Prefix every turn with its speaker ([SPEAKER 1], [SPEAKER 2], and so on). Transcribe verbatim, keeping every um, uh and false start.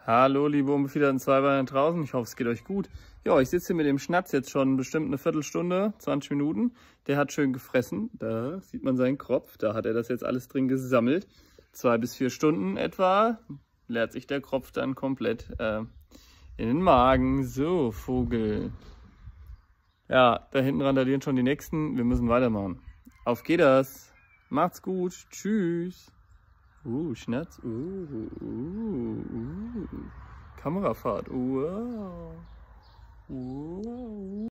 [SPEAKER 1] Hallo, liebe Unbefiederten Zweibeiner draußen. Ich hoffe, es geht euch gut. Ja, ich sitze hier mit dem Schnatz jetzt schon bestimmt eine Viertelstunde, zwanzig Minuten. Der hat schön gefressen. Da sieht man seinen Kropf. Da hat er das jetzt alles drin gesammelt. Zwei bis vier Stunden etwa leert sich der Kropf dann komplett äh, in den Magen. So, Vogel. Ja, da hinten randalieren schon die nächsten. Wir müssen weitermachen. Auf geht das. Macht's gut. Tschüss. Uh, Schnatz. Uh, uh, uh. Kamerafahrt. Wow. Wow.